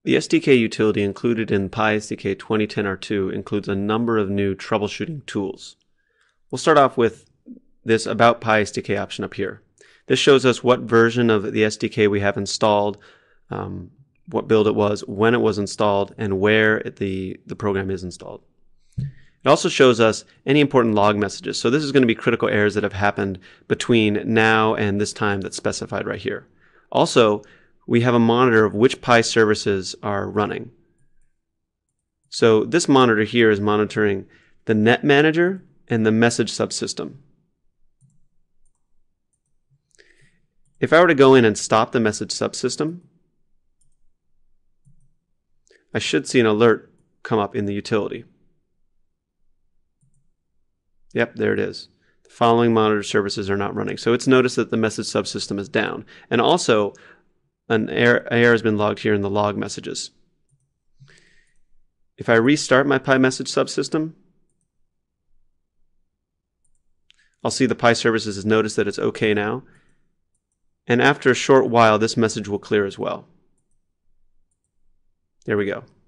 The SDK utility included in PI SDK 2010 R2 includes a number of new troubleshooting tools. We'll start off with this About-PISDK option up here. This shows us what version of the SDK we have installed, what build it was, when it was installed, and where the program is installed. It also shows us any important log messages. So this is going to be critical errors that have happened between now and this time that's specified right here. Also, we have a monitor of which PI services are running. So this monitor here is monitoring the net manager and the message subsystem. If I were to go in and stop the message subsystem, I should see an alert come up in the utility. Yep, there it is. The following monitor services are not running. So it's noticed that the message subsystem is down. And also, an error has been logged here in the log messages. If I restart my PI message subsystem, I'll see the PI services has noticed that it's okay now. And after a short while, this message will clear as well. There we go.